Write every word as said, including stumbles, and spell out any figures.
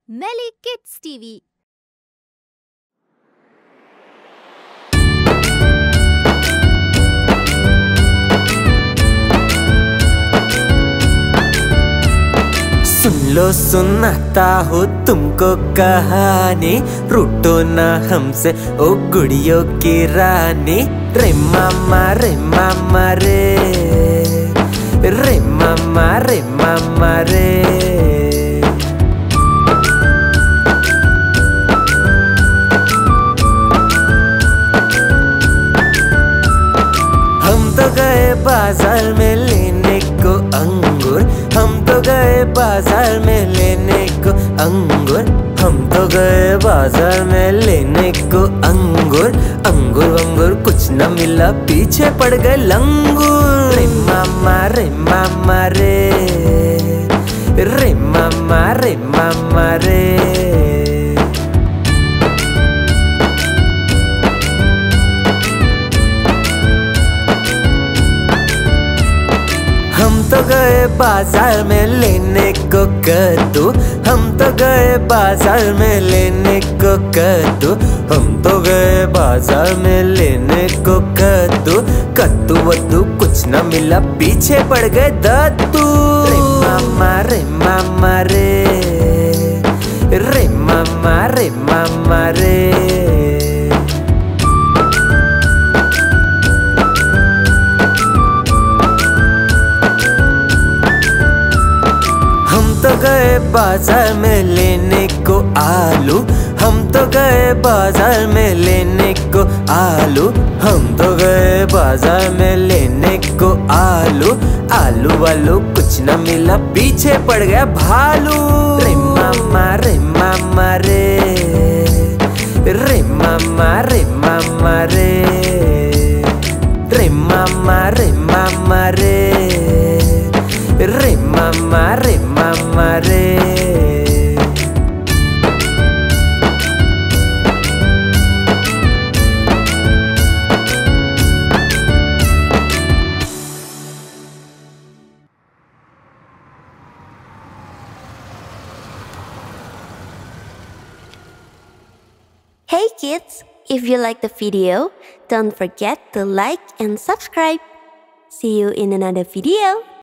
Melly Kids T V। सुन लो सुनाता हो तुमको कहानी, रूठो ना हमसे ओ गुड़ियों की रानी। रे मामा रे मामा रे, रे मामा रे मामा रे। हम तो गए बाजार में लेने को अंगूर, हम तो गए बाजार में लेने को अंगूर, हम तो गए बाजार में लेने को अंगूर। अंगूर अंगूर कुछ न मिला, पीछे पड़ गए लंगूर। रे मामा रे मामा रे, रे मामा रे मामा रे। हम तो गए बाजार में लेने को कद्दू, हम तो गए बाजार में लेने को कद्दू, हम तो गए बाजार में लेने को कद्दू। कद्दू वद्दू कुछ न मिला, पीछे पड़ गए दद्दू। रे मामा रे मामा रे, रे मामा रे मामा रे। हम तो गए बाजार में लेने को आलू, हम तो गए बाजार में लेने को आलू, हम तो गए बाजार में लेने को आलू। आलू वालू कुछ न मिला, पीछे पड़ गया भालू। रे मामा रे मामा रे, रे मामा रे मामा रे, रे मामा रे मामा रे, रे मामा रे मामा रे। Hey kids, if you like the video, don't forget to like and subscribe. See you in another video.